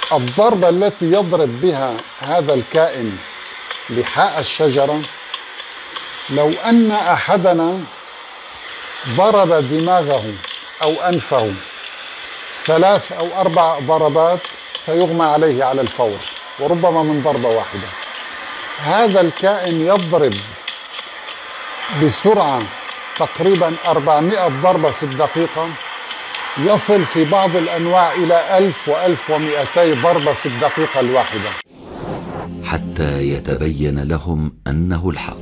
الضربة التي يضرب بها هذا الكائن لحاء الشجرة، لو أن أحدنا ضرب دماغه أو أنفه 3 أو 4 ضربات سيغمى عليه على الفور، وربما من ضربة واحدة. هذا الكائن يضرب بسرعة تقريبا 400 ضربة في الدقيقة، يصل في بعض الأنواع إلى 1000 و1200 ضربة في الدقيقة الواحدة، حتى يتبين لهم أنه الحق.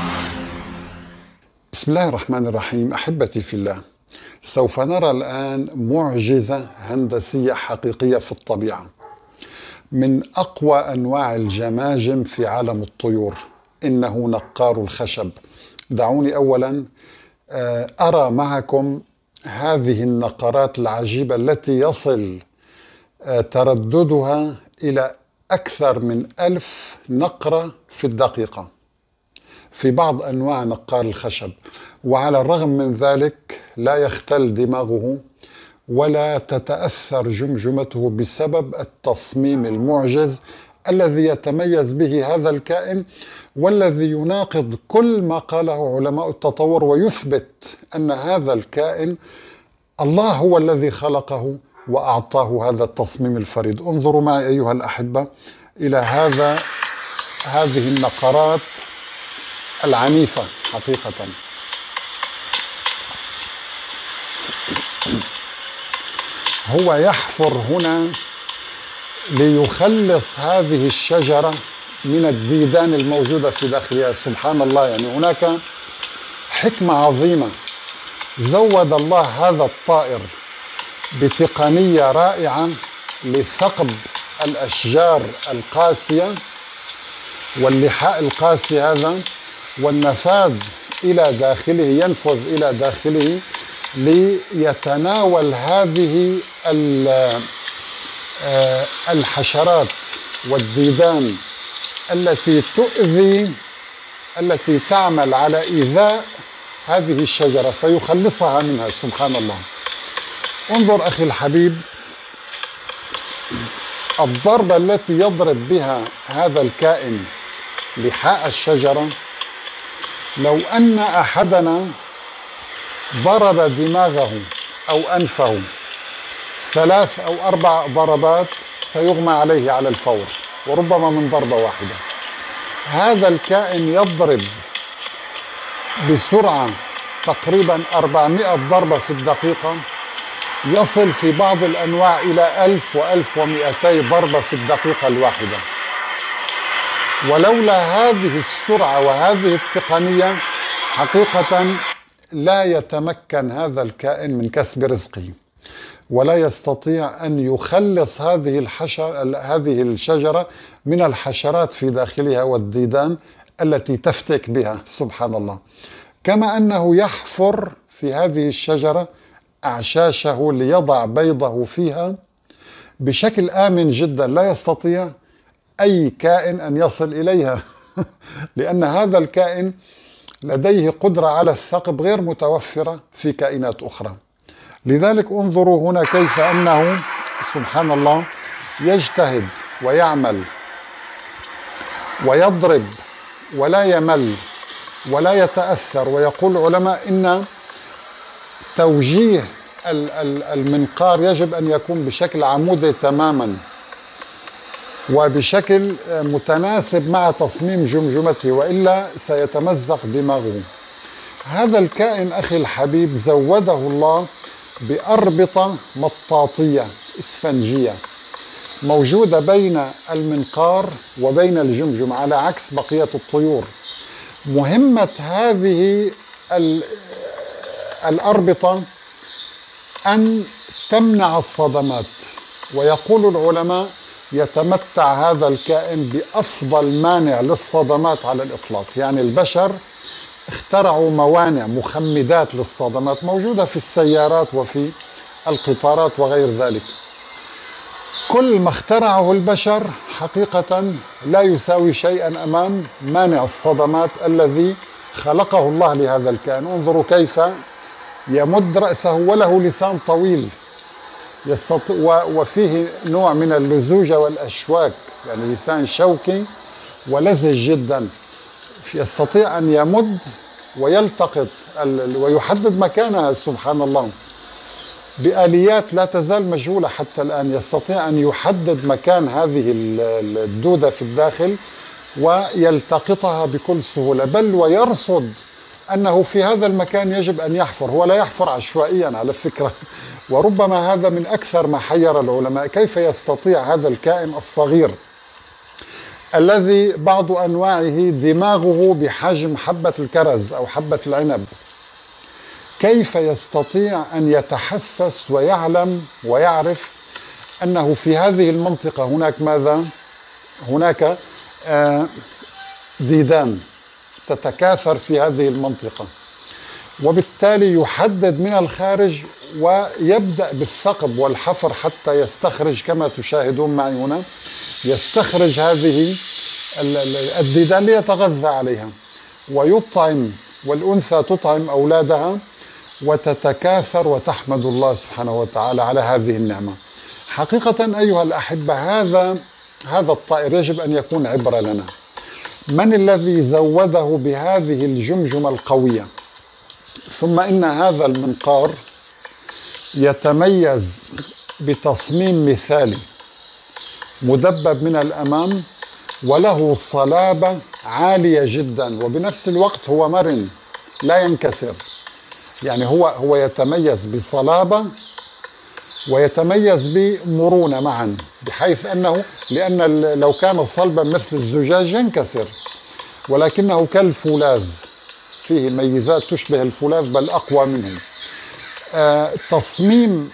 بسم الله الرحمن الرحيم. أحبتي في الله، سوف نرى الآن معجزة هندسية حقيقية في الطبيعة من أقوى أنواع الجماجم في عالم الطيور، إنه نقار الخشب. دعوني أولا أرى معكم هذه النقرات العجيبة التي يصل ترددها إلى أكثر من 1000 نقرة في الدقيقة في بعض أنواع نقار الخشب، وعلى الرغم من ذلك لا يختل دماغه ولا تتأثر جمجمته بسبب التصميم المعجز الذي يتميز به هذا الكائن، والذي يناقض كل ما قاله علماء التطور ويثبت أن هذا الكائن الله هو الذي خلقه وأعطاه هذا التصميم الفريد. انظروا معي أيها الأحبة إلى هذه النقرات العنيفة حقيقة. هو يحفر هنا ليخلص هذه الشجرة من الديدان الموجودة في داخلها. سبحان الله، يعني هناك حكمة عظيمة. زود الله هذا الطائر بتقنية رائعة لثقب الأشجار القاسية واللحاء القاسي هذا، والنفاذ إلى داخله، ينفذ إلى داخله ليتناول هذه الحشرات والديدان التي تؤذي، التي تعمل على إيذاء هذه الشجرة، فيخلصها منها. سبحان الله. انظر أخي الحبيب، الضربة التي يضرب بها هذا الكائن لحاء الشجرة، لو أن أحدنا ضرب دماغه أو أنفه 3 أو 4 ضربات سيغمى عليه على الفور، وربما من ضربة واحدة. هذا الكائن يضرب بسرعة تقريبا 400 ضربة في الدقيقة، يصل في بعض الأنواع إلى 1000 و1200 ضربة في الدقيقة الواحدة. ولولا هذه السرعة وهذه التقنية حقيقة لا يتمكن هذا الكائن من كسب رزقه، ولا يستطيع أن يخلص هذه الشجرة من الحشرات في داخلها والديدان التي تفتك بها. سبحان الله. كما أنه يحفر في هذه الشجرة أعشاشه ليضع بيضه فيها بشكل آمن جدا، لا يستطيع أي كائن أن يصل إليها لأن هذا الكائن لديه قدرة على الثقب غير متوفرة في كائنات أخرى. لذلك انظروا هنا كيف أنه سبحان الله يجتهد ويعمل ويضرب ولا يمل ولا يتأثر. ويقول العلماء إن توجيه المنقار يجب أن يكون بشكل عمودي تماما وبشكل متناسب مع تصميم جمجمته، وإلا سيتمزق دماغه. هذا الكائن أخي الحبيب زوده الله بأربطة مطاطية إسفنجية موجودة بين المنقار وبين الجمجم على عكس بقية الطيور. مهمة هذه الأربطة أن تمنع الصدمات. ويقول العلماء يتمتع هذا الكائن بأفضل مانع للصدمات على الإطلاق. يعني البشر اخترعوا موانع مخمدات للصدمات موجودة في السيارات وفي القطارات وغير ذلك. كل ما اخترعه البشر حقيقة لا يساوي شيئا أمام مانع الصدمات الذي خلقه الله لهذا الكائن. انظروا كيف يمد رأسه وله لسان طويل وفيه نوع من اللزوجة والأشواك، يعني لسان شوكي ولزج جدا، يستطيع أن يمد ويلتقط ويحدد مكانها سبحان الله بآليات لا تزال مجهولة حتى الآن. يستطيع أن يحدد مكان هذه الدودة في الداخل ويلتقطها بكل سهولة، بل ويرصد أنه في هذا المكان يجب أن يحفر. هو لا يحفر عشوائيا على فكرة، وربما هذا من أكثر ما حير العلماء، كيف يستطيع هذا الكائن الصغير الذي بعض أنواعه دماغه بحجم حبة الكرز أو حبة العنب، كيف يستطيع أن يتحسس ويعلم ويعرف أنه في هذه المنطقة هناك ماذا؟ هناك ديدان تتكاثر في هذه المنطقة، وبالتالي يحدد من الخارج ويبدأ بالثقب والحفر حتى يستخرج كما تشاهدون معي هنا، يستخرج هذه الديدان ليتغذى عليها ويطعم، والأنثى تطعم أولادها وتتكاثر وتحمد الله سبحانه وتعالى على هذه النعمة. حقيقة أيها الأحبة هذا الطائر يجب أن يكون عبرة لنا. من الذي زوده بهذه الجمجمة القوية؟ ثم إن هذا المنقار يتميز بتصميم مثالي مدبب من الأمام، وله صلابة عالية جدا، وبنفس الوقت هو مرن لا ينكسر. يعني هو يتميز بصلابة ويتميز بمرونة معا، بحيث أنه لأن لو كان صلبا مثل الزجاج ينكسر، ولكنه كالفولاذ، فيه ميزات تشبه الفولاذ بل أقوى منه. تصميم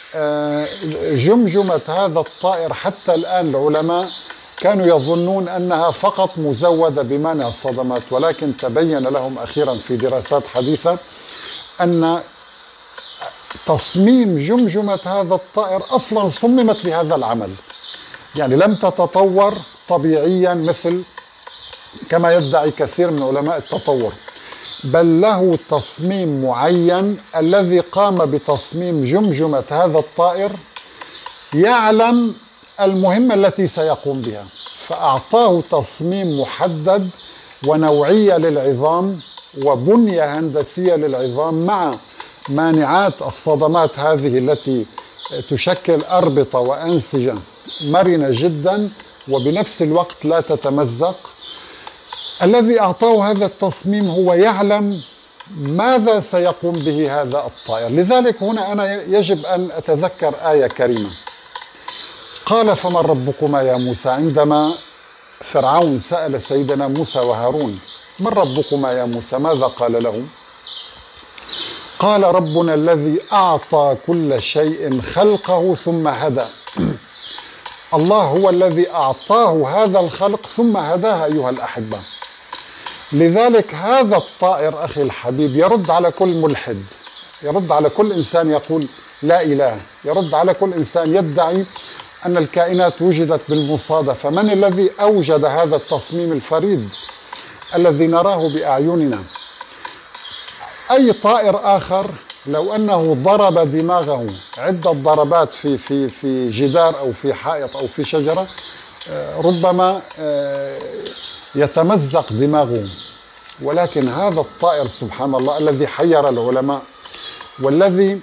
جمجمة هذا الطائر حتى الآن العلماء كانوا يظنون أنها فقط مزودة بمانع الصدمات، ولكن تبين لهم أخيرا في دراسات حديثة أن تصميم جمجمة هذا الطائر أصلا صممت لهذا العمل، يعني لم تتطور طبيعيا مثل كما يدعي كثير من علماء التطور، بل له تصميم معين. الذي قام بتصميم جمجمة هذا الطائر يعلم المهمة التي سيقوم بها، فأعطاه تصميم محدد ونوعية للعظام وبنية هندسية للعظام مع مانعات الصدمات هذه التي تشكل أربطة وأنسجة مرنة جدا وبنفس الوقت لا تتمزق. الذي أعطاه هذا التصميم هو يعلم ماذا سيقوم به هذا الطائر. لذلك هنا أنا يجب أن أتذكر آية كريمة. قال فمن ربكما يا موسى، عندما فرعون سأل سيدنا موسى وهارون من ربكما يا موسى، ماذا قال لهم؟ قال ربنا الذي أعطى كل شيء خلقه ثم هدى. الله هو الذي أعطاه هذا الخلق ثم هداه أيها الأحبة. لذلك هذا الطائر أخي الحبيب يرد على كل ملحد، يرد على كل إنسان يقول لا إله، يرد على كل إنسان يدعي أن الكائنات وجدت بالمصادفة. من الذي أوجد هذا التصميم الفريد الذي نراه بأعيننا؟ أي طائر آخر لو أنه ضرب دماغه عدة ضربات في جدار أو في حائط أو في شجرة ربما يتمزق دماغه، ولكن هذا الطائر سبحان الله الذي حير العلماء والذي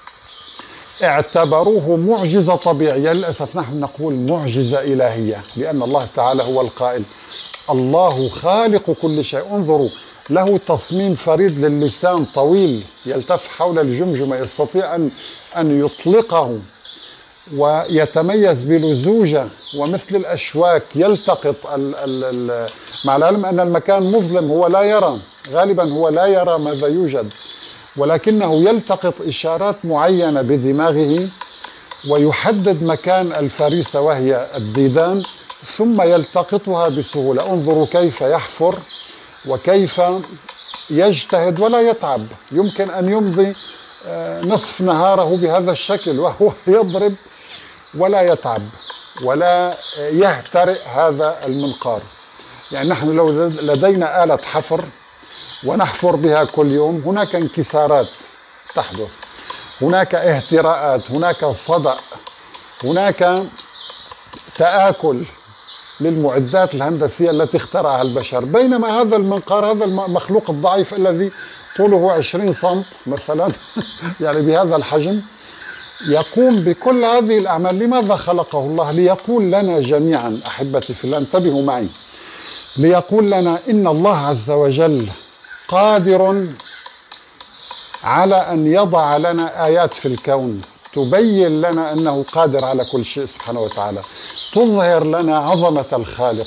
اعتبروه معجزة طبيعية، للأسف نحن نقول معجزة إلهية، لأن الله تعالى هو القائل الله خالق كل شيء. انظروا، له تصميم فريد للسان طويل يلتف حول الجمجمة، يستطيع أن يطلقه ويتميز بلزوجة ومثل الأشواك يلتقط مع العلم أن المكان مظلم، هو لا يرى، غالبا هو لا يرى ماذا يوجد، ولكنه يلتقط إشارات معينة بدماغه ويحدد مكان الفريسة وهي الديدان ثم يلتقطها بسهولة. انظروا كيف يحفر وكيف يجتهد ولا يتعب. يمكن أن يمضي نصف نهاره بهذا الشكل وهو يضرب ولا يتعب ولا يهترئ هذا المنقار. يعني نحن لو لدينا آلة حفر ونحفر بها كل يوم هناك انكسارات تحدث. هناك اهتراءات، هناك صدأ، هناك تآكل للمعدات الهندسية التي اخترعها البشر، بينما هذا المنقار، هذا المخلوق الضعيف الذي طوله 20 سنت مثلا يعني بهذا الحجم، يقوم بكل هذه الأعمال. لماذا خلقه الله؟ ليقول لنا جميعا أحبتي في الله، انتبهوا معي، ليقول لنا إن الله عز وجل قادر على أن يضع لنا آيات في الكون تبين لنا أنه قادر على كل شيء سبحانه وتعالى، تظهر لنا عظمة الخالق.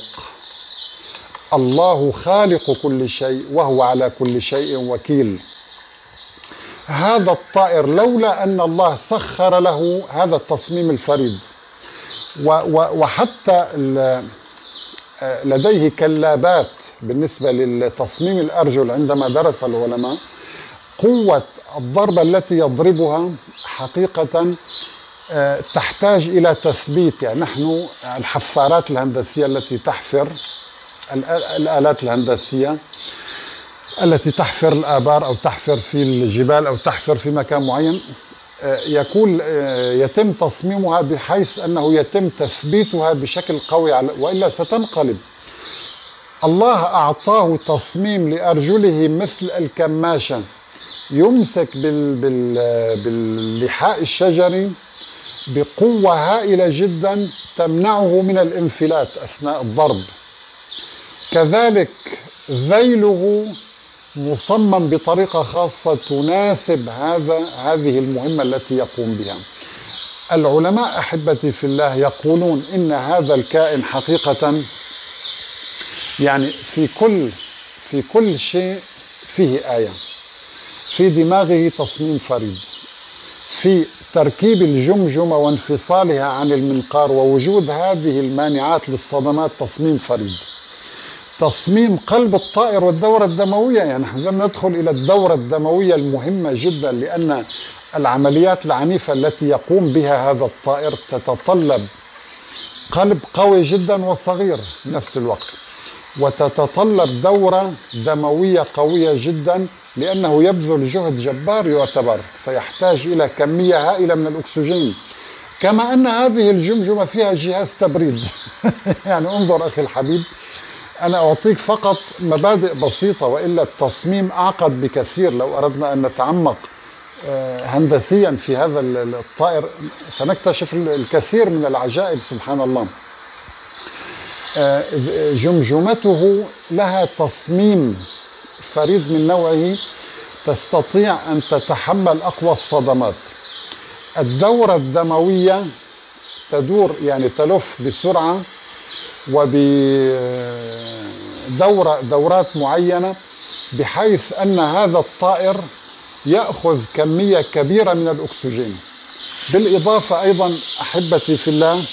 الله خالق كل شيء وهو على كل شيء وكيل. هذا الطائر لولا أن الله سخر له هذا التصميم الفريد، وحتى لديه كلابات بالنسبة للتصميم الأرجل، عندما درس العلماء قوة الضربة التي يضربها حقيقة تحتاج إلى تثبيت. يعني نحن الحفارات الهندسية التي تحفر الآلات الهندسية التي تحفر الآبار أو تحفر في الجبال أو تحفر في مكان معين، يتم تصميمها بحيث أنه يتم تثبيتها بشكل قوي وإلا ستنقلب. الله أعطاه تصميم لأرجله مثل الكماشة، يمسك باللحاء الشجري بقوة هائلة جدا تمنعه من الانفلات أثناء الضرب. كذلك ذيله مصمم بطريقة خاصة تناسب هذه المهمة التي يقوم بها. العلماء أحبتي في الله يقولون إن هذا الكائن حقيقة يعني في كل شيء فيه آية. في دماغه تصميم فريد، في تركيب الجمجمة وانفصالها عن المنقار ووجود هذه المانعات للصدمات تصميم فريد. تصميم قلب الطائر والدورة الدموية، يعني نحن لم ندخل إلى الدورة الدموية المهمة جدا، لأن العمليات العنيفة التي يقوم بها هذا الطائر تتطلب قلب قوي جدا وصغير في نفس الوقت، وتتطلب دورة دموية قوية جدا، لأنه يبذل جهد جبار يعتبر، فيحتاج إلى كمية هائلة من الأكسجين. كما أن هذه الجمجمة فيها جهاز تبريد يعني انظر أخي الحبيب، أنا أعطيك فقط مبادئ بسيطة، وإلا التصميم أعقد بكثير. لو أردنا أن نتعمق هندسيا في هذا الطائر سنكتشف الكثير من العجائب سبحان الله. جمجمته لها تصميم فريد من نوعه، تستطيع أن تتحمل أقوى الصدمات. الدورة الدموية تدور يعني تلف بسرعة وبدورات معينة، بحيث أن هذا الطائر يأخذ كمية كبيرة من الأكسجين. بالإضافة أيضا أحبتي في الله،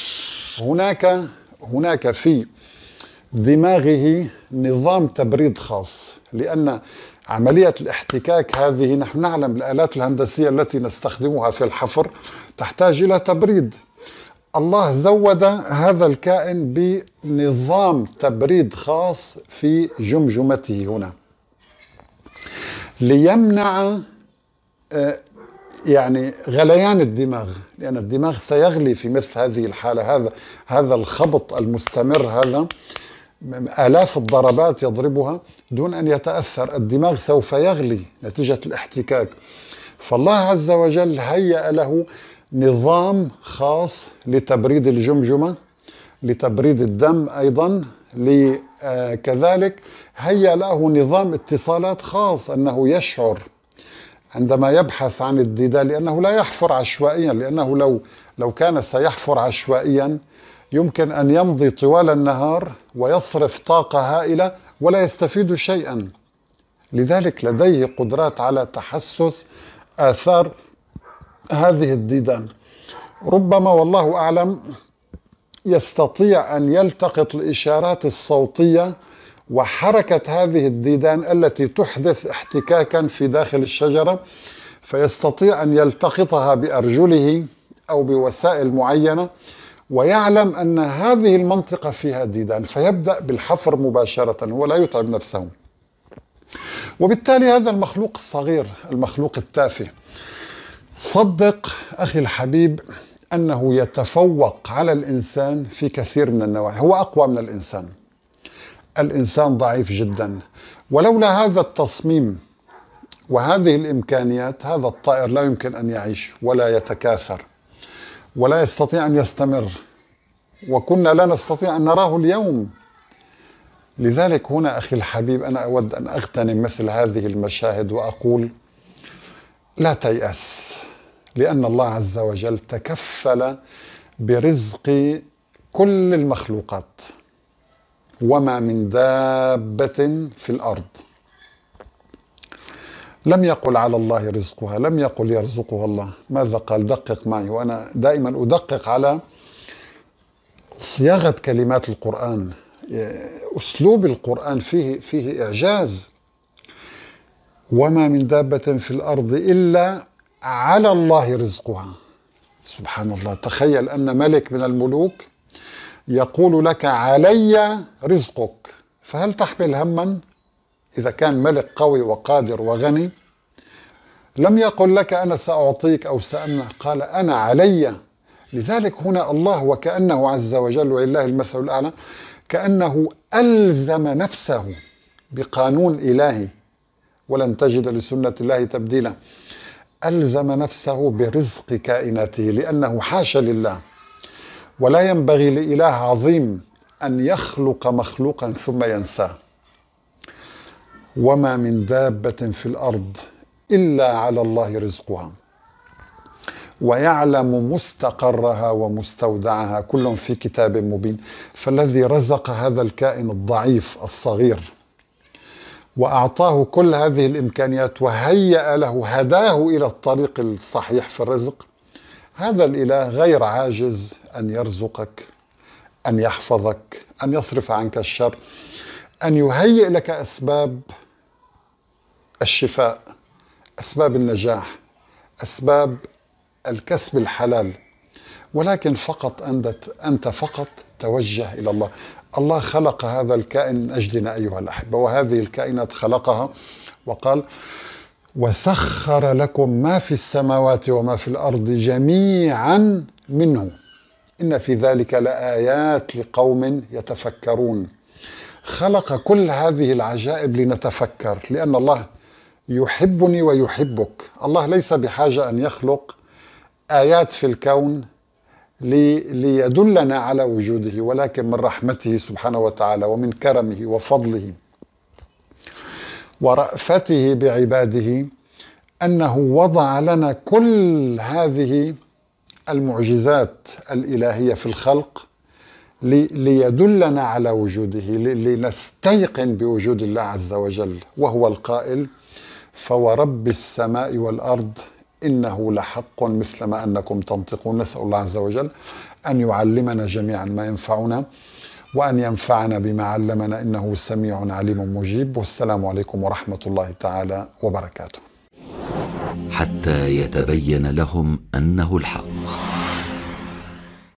هناك في دماغه نظام تبريد خاص، لأن عملية الاحتكاك هذه نحن نعلم الآلات الهندسية التي نستخدمها في الحفر تحتاج إلى تبريد. الله زود هذا الكائن بنظام تبريد خاص في جمجمته هنا، ليمنع يعني غليان الدماغ، لأن الدماغ سيغلي في مثل هذه الحالة. هذا الخبط المستمر، هذا آلاف الضربات يضربها دون أن يتأثر، الدماغ سوف يغلي نتيجة الاحتكاك. فالله عز وجل هيأ له نظام خاص لتبريد الجمجمة، لتبريد الدم أيضا، كذلك هيأ له نظام اتصالات خاص، أنه يشعر عندما يبحث عن الديدان، لأنه لا يحفر عشوائيا، لأنه لو كان سيحفر عشوائيا يمكن أن يمضي طوال النهار ويصرف طاقة هائلة ولا يستفيد شيئا. لذلك لديه قدرات على تحسس آثار هذه الديدان. ربما والله أعلم يستطيع أن يلتقط الإشارات الصوتية وحركة هذه الديدان التي تحدث احتكاكا في داخل الشجرة، فيستطيع أن يلتقطها بأرجله أو بوسائل معينة، ويعلم أن هذه المنطقة فيها ديدان، فيبدأ بالحفر مباشرة، هو لا يتعب نفسه. وبالتالي هذا المخلوق الصغير، المخلوق التافه، صدق أخي الحبيب أنه يتفوق على الإنسان في كثير من النواحي، هو أقوى من الإنسان. الإنسان ضعيف جدا، ولولا هذا التصميم وهذه الإمكانيات هذا الطائر لا يمكن أن يعيش ولا يتكاثر ولا يستطيع أن يستمر، وكنا لا نستطيع أن نراه اليوم. لذلك هنا أخي الحبيب أنا أود أن أغتنم مثل هذه المشاهد وأقول لا تيأس، لأن الله عز وجل تكفل برزق كل المخلوقات. وما من دابة في الأرض، لم يقل على الله رزقها، لم يقل يرزقها الله، ماذا قال؟ دقق معي، وأنا دائما أدقق على صياغة كلمات القرآن. أسلوب القرآن فيه إعجاز. وما من دابة في الأرض إلا على الله رزقها. سبحان الله، تخيل أن ملك من الملوك يقول لك علي رزقك، فهل تحمل هما؟ إذا كان ملك قوي وقادر وغني لم يقل لك أنا سأعطيك أو سأمنع، قال أنا علي. لذلك هنا الله وكأنه عز وجل ولله المثل الأعلى كأنه ألزم نفسه بقانون إلهي، ولن تجد لسنة الله تبديلا. ألزم نفسه برزق كائناته، لأنه حاشا لله ولا ينبغي لإله عظيم أن يخلق مخلوقا ثم ينساه. وما من دابة في الأرض إلا على الله رزقها ويعلم مستقرها ومستودعها كل في كتاب مبين. فالذي رزق هذا الكائن الضعيف الصغير وأعطاه كل هذه الإمكانيات وهيأ له، هداه إلى الطريق الصحيح في الرزق، هذا الإله غير عاجز أن يرزقك، أن يحفظك، أن يصرف عنك الشر، أن يهيئ لك أسباب الشفاء، أسباب النجاح، أسباب الكسب الحلال. ولكن فقط أنت فقط توجه إلى الله. الله خلق هذا الكائن من أجلنا أيها الأحبة، وهذه الكائنات خلقها وقال وسخر لكم ما في السماوات وما في الأرض جميعا منه إن في ذلك لآيات لقوم يتفكرون. خلق كل هذه العجائب لنتفكر، لأن الله يحبني ويحبك. الله ليس بحاجة أن يخلق آيات في الكون ليدلنا على وجوده، ولكن من رحمته سبحانه وتعالى ومن كرمه وفضله ورأفته بعباده أنه وضع لنا كل هذه المعجزات الإلهية في الخلق ليدلنا على وجوده، لنستيقن بوجود الله عز وجل، وهو القائل فورب السماء والأرض إنه لحق مثل ما أنكم تنطقون. نسأل الله عز وجل أن يعلمنا جميعا ما ينفعنا وأن ينفعنا بما علمنا، إنه سميع عليم مجيب. والسلام عليكم ورحمة الله تعالى وبركاته. حتى يتبين لهم أنه الحق.